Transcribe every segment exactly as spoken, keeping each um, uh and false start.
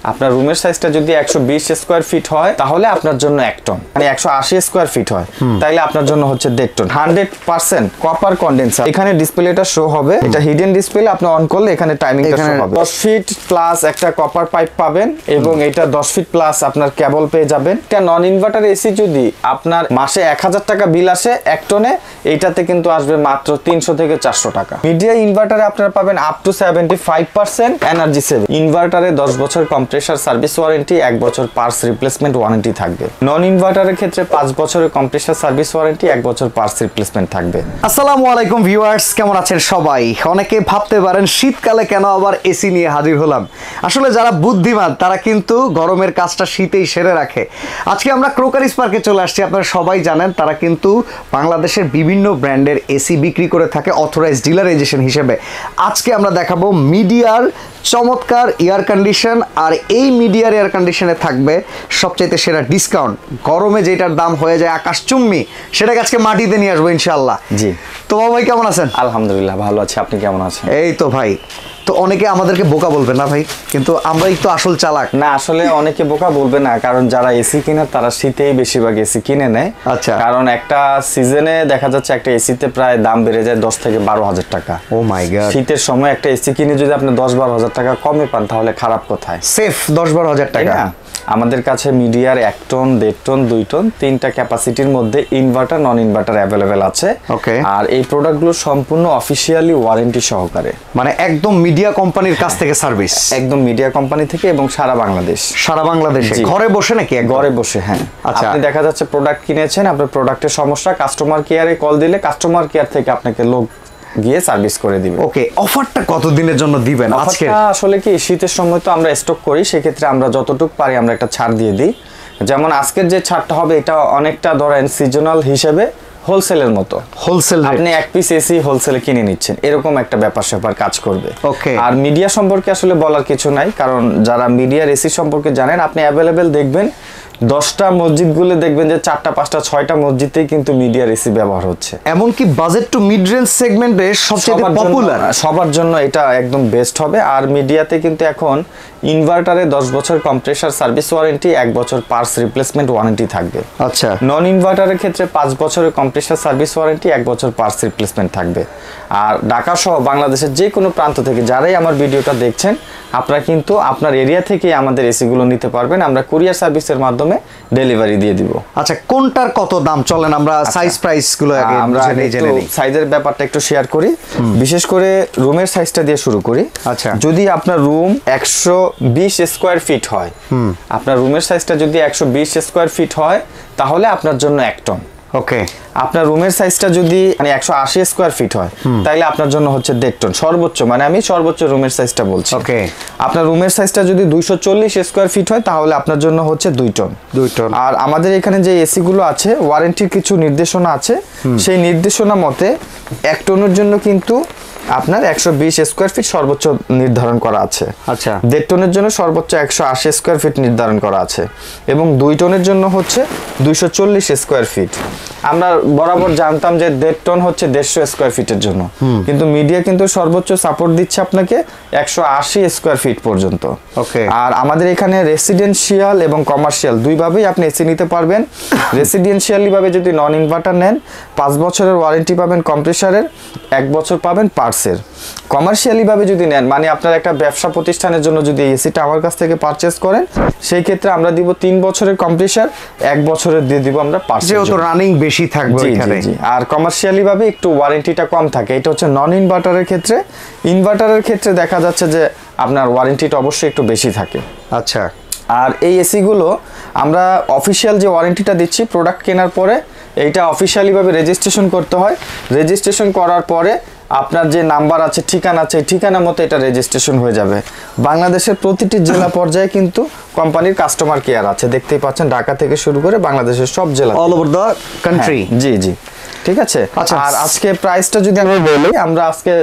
আপনার রুমের সাইজটা যদি একশো বিশ স্কয়ার ফিট হয় তাহলে আপনার জন্য এক টন, মানে একশো আশি স্কয়ার ফিট হয় তাহলে আপনার জন্য হচ্ছে দেড় টন। হান্ড্রেড পার্সেন্ট কপার কন্ডেন্সার, এখানে ডিসপ্লেটা শো হবে, এটা হিডেন ডিসপ্লে, আপনি অন করলে এখানে টাইমিংটা শো হবে। দশ ফিট প্লাস একটা কপার পাইপ পাবেন এবং এটা দশ ফিট প্লাস আপনার কেবল পেয়ে যাবেন। এটা নন ইনভার্টার এসি যদি আপনার মাসে এক হাজার টাকা বিল আসে এক টনে, এইটাতে কিন্তু আসবে মাত্র তিনশো থেকে চারশো টাকা। মিডিয়া ইনভার্টারে আপনারা পাবেন up to seventy five percent energy saving. ইনভার্টারে দশ বছর কম্প্রেসার সার্ভিস ওয়ারেন্টি, এক বছর পার্টস রিপ্লেসমেন্ট ওয়ারেন্টি থাকবে। নন ইনভার্টারের ক্ষেত্রে পাঁচ বছরের কম্প্রেসার সার্ভিস ওয়ারেন্টি, এক বছর পার্টস রিপ্লেসমেন্ট থাকবে। আসসালামু আলাইকুম ভিউয়ার্স, কেমন আছেন সবাই? অনেকে ভাবতে পারেন শীতকালে কেন আবার এসি নিয়ে হাজির হলাম। আসলে যারা বুদ্ধিমান তারা কিন্তু গরমের কাজটা শীতেই সেরে রাখে। আজকে আমরা ক্রোকারিস পার্কে চলে আসছি। আপনারা সবাই জানেন তারা কিন্তু বাংলাদেশের বিভিন্ন ব্র্যান্ডের এসি বিক্রি করে থাকে অথরাইজড ডিলারাইজেশন হিসেবে। আজকে আমরা দেখাবো মিডিয়ার চমৎকার এয়ার কন্ডিশন, আর এই মিডিয়ার এয়ার কন্ডিশনে থাকবে সবচাইতে সেরা ডিসকাউন্ট। গরমে যেটার দাম হয়ে যায় আকাশচুম্বী, সেটাকে আজকে মাটিতে নিয়ে আসবো ইনশাআল্লাহ। জি, তো ভাই কেমন আছেন? আলহামদুলিল্লাহ ভালো আছি, আপনি কেমন আছেন? এই তো ভাই, তো অনেকে আমাদেরকে বোকা বলবে না ভাই, কিন্তু আমরাই তো আসল চালাক। না, আসলে অনেকে বোকা বলবে না, কারণ যারা এসি কিনে তারা শীতেই বেশিরভাগ এসি কিনে নেয়। আচ্ছা, কারণ একটা সিজনে দেখা যাচ্ছে একটা এসিতে প্রায় দাম বেড়ে যায় দশ থেকে বারো হাজার টাকা। ও মাই গড, শীতের সময় একটা এসি কিনে যদি আপনি দশ বারো হাজার টাকা কমে পান তাহলে খারাপ কোথায়? সেফ দশ বারো হাজার টাকা। আমাদের কাছে মিডিয়ার এক টন, দেড় টন, দুই টন তিনটা ক্যাপাসিটির মধ্যে ইনভার্টার নন ইনভার্টার অ্যাভেলেবেল আছে। ওকে, আর এই প্রোডাক্টগুলো সম্পূর্ণ অফিসিয়ালি ওয়ারেন্টি সহকারে, মানে একদম মিডিয়া কোম্পানির কাছ থেকে সার্ভিস, একদম মিডিয়া কোম্পানি থেকে এবং সারা বাংলাদেশ। সারা বাংলাদেশে ঘরে বসে নাকি? ঘরে বসে, হ্যাঁ। আচ্ছা, আপনি দেখা যাচ্ছে প্রোডাক্ট কিনেছেন, আপনার প্রোডাক্টের সমস্যা, কাস্টমার কেয়ারে কল দিলে কাস্টমার কেয়ার থেকে আপনাকে লোক গিয়ে সার্ভিস করে দিবে। ওকে, অফারটা কত দিনের জন্য দিবেন আজকে? আসলে কি শীতের সময় তো আমরা স্টক করি, সেক্ষেত্রে আমরা যতটুকু পারি আমরা একটা ছাড় দিয়ে দিই। যেমন আজকের যে ছাড়টা হবে এটা অনেকটা ধরেন সিজনাল হিসেবে হোলসেলের মতো। হোলসেল, আপনি এক পিস এসি হোলসেলে কিনে নিচ্ছেন, এরকম একটা ব্যাপার স্যাপার কাজ করবে। ওকে, আর মিডিয়া সম্পর্কে আসলে বলার কিছু নাই, কারণ যারা মিডিয়ার এসি সম্পর্কে জানেন, আপনি অ্যাভেলেবেল দেখবেন দশটা মসজিদগুলো দেখবেন যে চারটা পাঁচটা ছয়টা মসজিদেই কিন্তু মিডিয়ার এসি ব্যবহার হচ্ছে। এমনকি বাজেট টু মিড রেঞ্জ সেগমেন্টে সবচেয়ে পপুলার, সবার জন্য এটা একদম বেস্ট হবে। আর মিডিয়াতে কিন্তু এখন ইনভার্টারে দশ বছর কম্প্রেসার সার্ভিস ওয়ারেন্টি, এক বছর পার্টস রিপ্লেসমেন্ট ওয়ারেন্টি থাকবে। আচ্ছা, নন ইনভার্টারের ক্ষেত্রে পাঁচ বছরের কম্প্রেসার সার্ভিস ওয়ারেন্টি, এক বছর পার্টস রিপ্লেসমেন্ট থাকবে। আর ঢাকা সহ বাংলাদেশের যে কোনো প্রান্ত থেকে যারাই আমার ভিডিওটা দেখছেন, আপনারা কিন্তু আপনার এরিয়া থেকে আমাদের এসিগুলো নিতে পারবেন, আমরা কুরিয়ার সার্ভিসের মাধ্যমে ডেলিভারি দিয়ে দিব। আচ্ছা, কোনটার কত দাম চলেন আমরা সাইজ প্রাইস গুলো আগে আমরা জেনে নিই। সাইজের ব্যাপারটা একটু শেয়ার করি, বিশেষ করে রুমের সাইজটা দিয়ে শুরু করি। আচ্ছা, যদি আপনার রুম একশো বিশ স্কোয়ার ফিট হয়, আপনার রুমের সাইজটা যদি একশো বিশ স্কোয়ার ফিট হয় তাহলে আপনার জন্য এক টন। ওকে, আপনার রুমের সাইজটা যদি মানে একশো আশি স্কোয়ার ফিট হয় তাহলে আপনার জন্য হচ্ছে দেড় টন সর্বোচ্চ, মানে আমি সর্বোচ্চ রুমের সাইজটা বলছি। ওকে, আপনার রুমের সাইজটা যদি দুইশো চল্লিশ স্কোয়ার ফিট হয় তাহলে আপনার জন্য হচ্ছে দুই টন। দুই টন। আর আমাদের এখানে যে এসি গুলো আছে ওয়ারেন্টির কিছু নির্দেশনা আছে, সেই নির্দেশনা মতে এক টনের জন্য কিন্তু আপনার একশো বিশ স্কোয়ার ফিট সর্বোচ্চ নির্ধারণ করা আছে। আচ্ছা, দেড় টনের জন্য সর্বোচ্চ একশো আশি স্কোয়ার ফিট নির্ধারণ করা আছে এবং দুই টনের জন্য হচ্ছে দুইশো চল্লিশ স্কোয়ার ফিট। আমরা বরাবর জানতাম যে দেড় টন হচ্ছে দেড়শো স্কোয়ার ফিটের জন্য, কিন্তু মিডিয়া কিন্তু সর্বোচ্চ সাপোর্ট দিচ্ছে আপনাকে একশো আশি স্কোয়ার ফিট পর্যন্ত। ওকে, আর আমাদের এখানে রেসিডেন্সিয়াল এবং কমার্শিয়াল দুইভাবেই আপনি এসি নিতে পারবেন। রেসিডেন্সিয়ালি ভাবে যদি নন ইনভার্টার নেন পাঁচ বছরের ওয়ারেন্টি পাবেন কম্প্রেসারের, এক বছর পাবেন পার্টসের। কমার্শিয়ালি ভাবে যদি নেন, মানে আপনার একটা ব্যবসা প্রতিষ্ঠানের জন্য যদি এসিটা আমার কাছ থেকে পারচেজ করেন, সেই ক্ষেত্রে আমরা দিব তিন বছরের কম্প্রেসার, এক বছরের দিয়ে দিব আমরা পার্টস, যেহেতু রানিং বেশি থাকবে এখানে। আর কমার্শিয়ালি ভাবে একটু ওয়ারেন্টিটা কম থাকে, এটা হচ্ছে নন ইনভার্টারের ক্ষেত্রে। ইনভার্টারের ক্ষেত্রে দেখা যাচ্ছে যে আপনার ওয়ারেন্টিটা অবশ্যই একটু বেশি থাকে। আচ্ছা, আর এই এসিগুলো আমরা অফিসিয়াল যে ওয়ারেন্টিটা দিচ্ছি প্রোডাক্ট কেনার পরে এইটা অফিসিয়ালিভাবে রেজিস্ট্রেশন করতে হয়। রেজিস্ট্রেশন করার পরে আপনার যে নাম্বার আছে, ঠিকানা আছে, ঠিকানা মতো এটা রেজিস্ট্রেশন হয়ে যাবে। বাংলাদেশের প্রতিটি জেলা পর্যায়ে কিন্তু কোম্পানির কাস্টমার কেয়ার আছে, দেখতেই পাচ্ছেন ঢাকা থেকে শুরু করে বাংলাদেশের সব জেলা, অল ওভার দ্য কান্ট্রি। জি জি, ঠিক আছে। আচ্ছা, আর আজকে প্রাইসটা যদি আমরা বলি, আমরা আজকে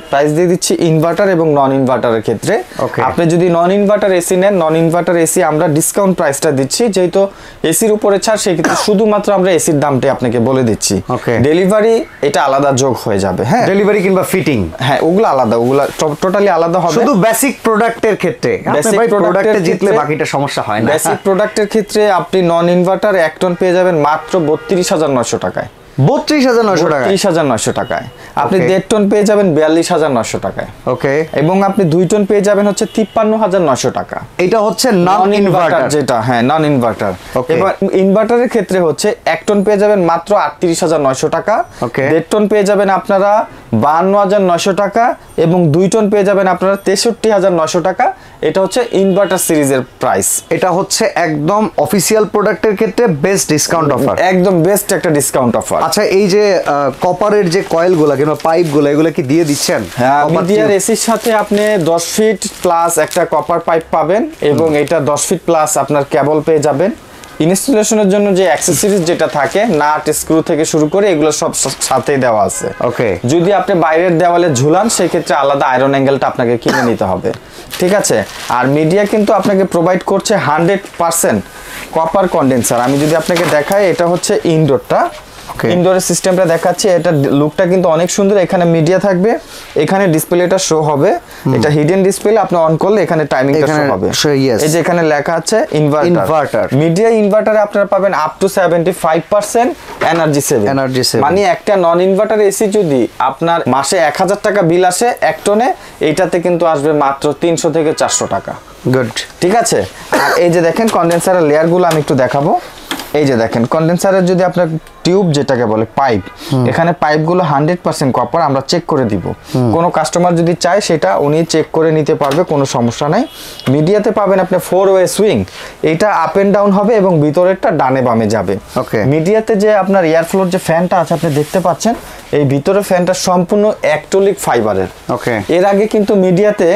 প্রাইস দিয়ে দিচ্ছি ইনভার্টার এবং নন ইনভার্টারের ক্ষেত্রে। আপনি যদি নন ইনভার্টার এসি নেন, নন ইনভার্টার এসি আমরা ডিসকাউন্ট প্রাইসটা দিচ্ছি, যেহেতু এসির উপরে ছাড় সেক্ষেত্রে শুধুমাত্র আমরা এসির দামটাই আপনাকে বলে দিচ্ছি। ডেলিভারি এটা আলাদা যোগ হয়ে যাবে। হ্যাঁ, ডেলিভারি কিংবা ফিটিং, হ্যাঁ ওগুলো আলাদা, ওগুলো টোটালি আলাদা হবে। শুধু বেসিক প্রোডাক্টের ক্ষেত্রে, বেসিক প্রোডাক্টে জিতলে বাকিটা সমস্যা হয় না। বেসিক প্রোডাক্টের ক্ষেত্রে আপনি নন ইনভার্টার এক টন পেয়ে যাবেন মাত্র বত্রিশ হাজার নয়শো টাকায়। বত্রিশ হাজার নয়শো টাকা, বত্রিশ হাজার নয়শো টাকায়। আপনি দেড় টন পেয়ে যাবেন বিয়াল্লিশ হাজার নয়শো টাকায়। ওকে, এবং আপনি দুই টন পেয়ে যাবেন হচ্ছে তিপ্পান্ন হাজার নয়শো টাকা। এটা হচ্ছে নন ইনভার্টার যেটা, হ্যাঁ নন ইনভার্টার। এবার ইনভার্টারের ক্ষেত্রে হচ্ছে এক টন পেয়ে যাবেন মাত্র আটত্রিশ হাজার নয়শো টাকা। দেড় টন পেয়ে যাবেন আপনারা বাহান্ন হাজার নয়শো টাকা এবং দুই টন পেয়ে যাবেন আপনারা তেষট্টি হাজার নয়শো টাকা। এটা হচ্ছে ইনভার্টার সিরিজের প্রাইস। এটা হচ্ছে একদম অফিসিয়াল প্রোডাক্টের ক্ষেত্রে বেস্ট ডিসকাউন্ট অফার, একদম বেস্ট একটা ডিসকাউন্ট অফার। আচ্ছা, এই যে কপারের যে কয়েলগুলো কিংবা পাইপগুলো এগুলো কি দিয়ে দিচ্ছেন? হ্যাঁ, মিডিয়ার এসির সাথে আপনি দশ ফিট প্লাস একটা কপার পাইপ পাবেন এবং এটা দশ ফিট প্লাস আপনার কেবল পেয়ে যাবেন। ইনস্টলেশনের জন্য যে অ্যাক্সেসরিজ যেটা থাকে, নাট স্ক্রু থেকে শুরু করে এগুলো সব সাথেই দেওয়া আছে। ওকে, যদি আপনি বাইরের দেওয়ালে ঝুলান সেই ক্ষেত্রে আলাদা আয়রন অ্যাঙ্গেলটা আপনাকে কিনে নিতে হবে। ঠিক আছে, আর মিডিয়া কিন্তু আপনাকে প্রোভাইড করছে হান্ড্রেড পার্সেন্ট কপার কন্ডেন্সার। আমি যদি আপনাকে দেখাই, এটা হচ্ছে ইনডোরটা, ইনডোরের সিস্টেমটা দেখাচ্ছি। এটা লুকটা কিন্তু অনেক সুন্দর। এখানে মিডিয়া থাকবে, এখানে ডিসপ্লেটা শো হবে, এটা হিডেন ডিসপ্লে। আপনি অন করলে এখানে টাইমিংটা শো হবে। এই যে এখানে লেখা আছে ইনভার্টার। মিডিয়া ইনভার্টারে আপনারা পাবেন up to seventy five percent energy saving. Energy saving মানে একটা নন ইনভার্টার এসি যদি আপনার মাসে এক হাজার টাকা বিল আসে এক টনে, এইটাতে কিন্তু আসবে মাত্র তিনশো থেকে চারশো টাকা। গুড, ঠিক আছে। আর এই যে দেখেন কন্ডেন্সারের লেয়ারগুলো আমি একটু দেখাবো। এই যে দেখেন কন্ডেন্সারের যদি আপনার টিউব যেটাকে বলে পাইপ, এখানে পাইপগুলো হান্ড্রেড পার্সেন্ট কপার আমরা চেক করে দিব। কোনো কাস্টমার যদি চায় সেটা উনি চেক করে নিতে পারবে, কোনো সমস্যা নাই। মিডিয়াতে পাবেন আপনি ফোর ওয়ে সুইং, এটা আপ এন্ড ডাউন হবে এবং ভিতরেরটা ডানে বামে যাবে। ওকে, মিডিয়াতে যে আপনার এয়ার ফ্লোর যে ফ্যানটা আছে আপনি দেখতে পাচ্ছেন, এই ভিতরে ফ্যানটা সম্পূর্ণ অ্যাক্রিলিক ফাইবারের। ওকে, এর আগে কিন্তু মিডিয়াতে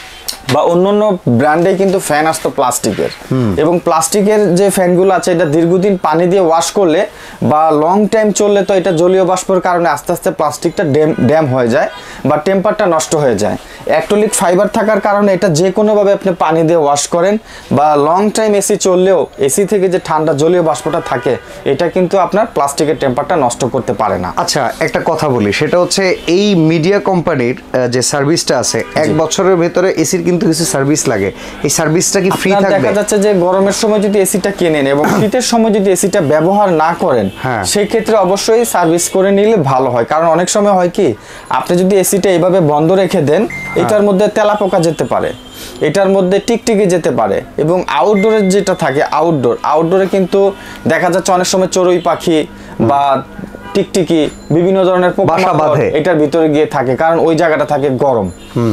বা অন্যান্য ব্র্যান্ডে কিন্তু ফ্যান আসতো প্লাস্টিকের, এবং প্লাস্টিকের যে ফ্যানগুলো আছে এটা দীর্ঘদিন পানি দিয়ে ওয়াশ করলে বা লং টাইম চললে তো এটা জলীয় বাষ্পের কারণে আস্তে আস্তে প্লাস্টিকটা ড্যাম ড্যাম হয়ে যায় বা টেম্পারটা নষ্ট হয়ে যায়। অ্যাক্রিলিক ফাইবার থাকার কারণে এটা যে কোনোভাবে আপনি পানি দিয়ে ওয়াশ করেন বা লং টাইম এসি চললেও এসি থেকে যে ঠান্ডা জলীয় বাষ্পটা থাকে এটা কিন্তু আপনার প্লাস্টিকের টেম্পারটা নষ্ট করতে পারে না। আচ্ছা, একটা কথা বলি, সেটা হচ্ছে এই মিডিয়া কোম্পানির যে সার্ভিসটা আছে, এক বছরের ভেতরে এসির কিন্তু কিছু সার্ভিস লাগে, এই সার্ভিসটা কি ফ্রি থাকবে? দেখা যাচ্ছে যে গরমের সময় যদি এসিটা কেনেন এবং শীতের সময় যদি এসিটা ব্যবহার না করেন, সেই ক্ষেত্রে অবশ্যই সার্ভিস করে নিলে ভালো হয়। কারণ অনেক সময় হয় কি, আপনি যদি এসিটা এইভাবে বন্ধ রেখে দেন, এটার মধ্যে তেলাপোকা যেতে পারে, এটার মধ্যে টিকটিকি যেতে পারে। এবং আউটডোরের যেটা থাকে, আউটডোর আউটডোরে কিন্তু দেখা যাচ্ছে অনেক সময় চড়ুই পাখি বা টিকটিকি বিভিন্ন ধরনের বাসা বাঁধে এটার ভিতরে গিয়ে থাকে, কারণ ওই জায়গাটা থাকে গরম।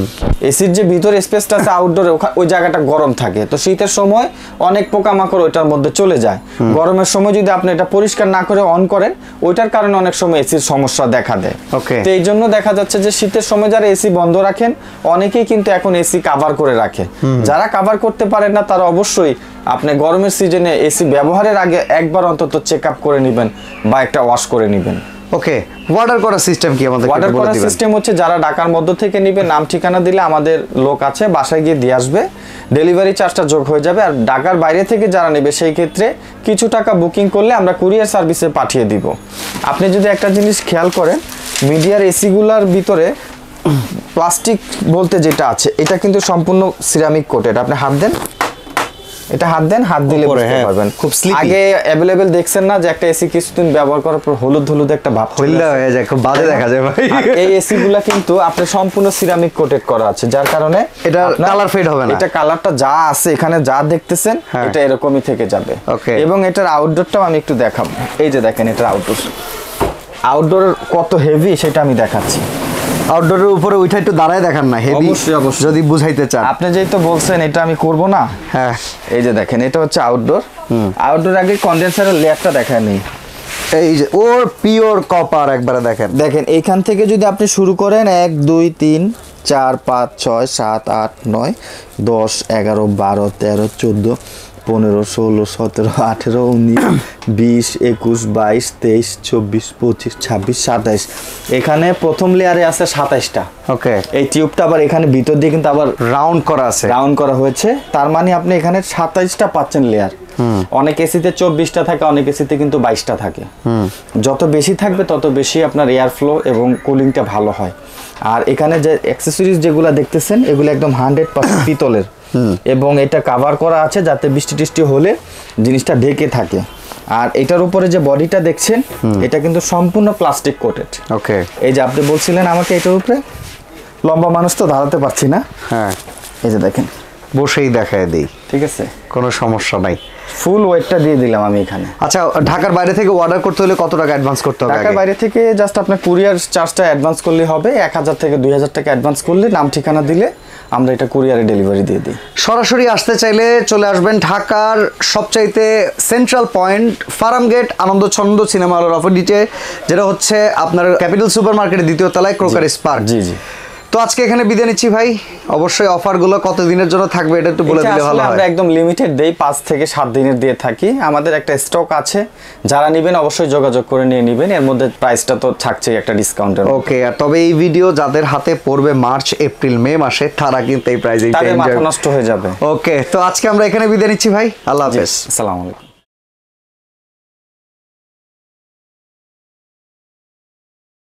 এসির যে ভিতরে স্পেসটা আছে আউটডোরে, ওই জায়গাটা গরম থাকে, তো শীতের সময় অনেক পোকামাকড় ওইটার মধ্যে চলে যায়। গরমের সময় যদি আপনি এটা পরিষ্কার না করে অন করেন, ওইটার কারণে অনেক সময় এসির সমস্যা দেখা দেয়। তো এই জন্য দেখা যাচ্ছে যে শীতের সময় যারা এসি বন্ধ রাখেন, অনেকেই কিন্তু এখন এসি কাভার করে রাখে। যারা কাভার করতে পারেন না তারা অবশ্যই আপনি গরমের সিজনে এসি ব্যবহারের আগে একবার অন্তত চেক আপ করে নেবেন বা একটা ওয়াশ করে নেবেন। ওকে, অর্ডার করার সিস্টেম কি আমাদের? অর্ডার করার সিস্টেম হচ্ছে যারা ঢাকার মধ্য থেকে নেবে, নাম ঠিকানা দিলে আমাদের লোক আছে বাসায় গিয়ে দিয়ে আসবে, ডেলিভারি চার্জটা যোগ হয়ে যাবে। আর ঢাকার বাইরে থেকে যারা নেবে সেই ক্ষেত্রে কিছু টাকা বুকিং করলে আমরা কুরিয়ার সার্ভিসে পাঠিয়ে দিব। আপনি যদি একটা জিনিস খেয়াল করেন, মিডিয়ার এসিগুলার ভিতরে প্লাস্টিক বলতে যেটা আছে এটা কিন্তু সম্পূর্ণ সিরামিক কোটেড। আপনি হাত দেন, এটা হাত দেন, হাত দিলে বুঝতে পারবেন। খুব স্লিপি। আগে अवेलेबल দেখছেন না যে একটা এসি কিছুদিন ব্যবহার করার পর হলুদ হলুদ একটা ভাব হইলা হয়ে যায়, খুব বাজে দেখা যায় ভাই। এই এসিগুলা কিন্তু আপনার সম্পূর্ণ সিরামিক কোটেড করা আছে, যার কারণে এটা কালার ফেড হবে না। এটা কালারটা যা আছে এখানে যা দেখতেছেন এটা এরকমই থেকে যাবে। ওকে, এবং এটার আউটডোরটাও আমি একটু দেখাবো। এই যে দেখেন এটার আউটডোর, আউটডোর কত হেভি সেটা আমি দেখাচ্ছি। আউটডোরের উপরে ওইটা একটু দাঁড়ায় দেখান না, হেভি যদি বুঝাইতে চান। আপনি যেহেতু বলছেন এটা আমি করব না, হ্যাঁ এই যে দেখেন এটা হচ্ছে আউটডোর। আউটডোর আগে কন্ডেন্সারের লেয়ারটা দেখায় নেই, এই যে ওর পিওর কপার একবারে দেখেন। দেখেন এইখান থেকে যদি আপনি শুরু করেন এক দুই তিন চার পাঁচ ছয় সাত আট নয় দশ এগারো বারো তেরো চোদ্দো পনেরো ষোলো সতেরো আঠেরো উনিশ বিশ একুশ বাইশ তেইশ চব্বিশ পঁচিশ ছাব্বিশ সাতাইশ এখানে প্রথম লেয়ারে আছে সাতাইশটা। ওকে, এই টিউবটা আবার এখানে ভিতর দিয়ে কিন্তু আবার রাউন্ড করা আছে, রাউন্ড করা হয়েছে, তার মানে আপনি এখানে সাতাইশটা পাচ্ছেন লেয়ার। অনেক এসিতে চব্বিশটা থাকে, অনেক এসিতে কিন্তু বাইশটা থাকে। যত বেশি থাকবে তত বেশি আপনার এয়ার ফ্লো এবং কুলিংটা ভালো হয়। আর এখানে যে অ্যাক্সেসরিজ যেগুলো দেখতেছেন এগুলো একদম হান্ড্রেড পার্সেন্ট পিতলের, এবং এটা কাভার করা আছে যাতে বৃষ্টি টিষ্টি হলে জিনিসটা ঢেকে থাকে। আর এটার উপরে যে বডিটা দেখছেন এটা কিন্তু সম্পূর্ণ প্লাস্টিক কোটেড। ওকে, এই যে আপনি বলছিলেন আমাকে এটার উপরে, লম্বা মানুষ তো দাঁড়াতে পারছি না, হ্যাঁ এই যে দেখেন বসেই দেখায় দেই, ঠিক আছে, কোনো সমস্যা নাই। ফুল ওয়েটটা দিয়ে দিলাম আমি এখানে। আচ্ছা, ঢাকার বাইরে থেকে অর্ডার করতে হলে কত টাকা অ্যাডভান্স করতে হবে? ঢাকার বাইরে থেকে জাস্ট আপনার কুরিয়ার চার্জটা অ্যাডভান্স করলে হবে, এক হাজার থেকে দুই হাজার টাকা অ্যাডভান্স করলে নাম ঠিকানা দিলে আমরা এটা কুরিয়ারে ডেলিভারি দিয়ে দিই। সরাসরি আসতে চাইলে চলে আসবেন ঢাকার সবচাইতে সেন্ট্রাল পয়েন্ট ফার্মগেট আনন্দ ছন্দ সিনেমা হলের অপোজিটে, যেটা হচ্ছে আপনার ক্যাপিটাল সুপার মার্কেটের দ্বিতীয় তলায় ক্রোকারিস পার্ক। জি জি। তো আজকে এখানে বিদায় নিচ্ছি ভাই, অবশ্যই অফারগুলো কত দিনের জন্য থাকবে এটা একটু বলে দিলে ভালো হয়। আমরা একদম লিমিটেড দেই, পাঁচ থেকে সাত দিনের দিয়ে থাকি। আমাদের একটা স্টক আছে, যারা নেবেন অবশ্যই যোগাযোগ করে নিয়ে নেবেন, এর মধ্যে প্রাইসটা তো থাকছেই একটা ডিসকাউন্টের। ওকে, আর তবে এই ভিডিও যাদের হাতে পড়বে মার্চ এপ্রিল মে মাসে তারা কিন্তু এই প্রাইসে তাদের মাথা নষ্ট হয়ে যাবে। ওকে, তো আজকে আমরা এখানে বিদায় নিচ্ছি ভাই, আল্লাহ হাফেজ, আসসালামু আলাইকুম।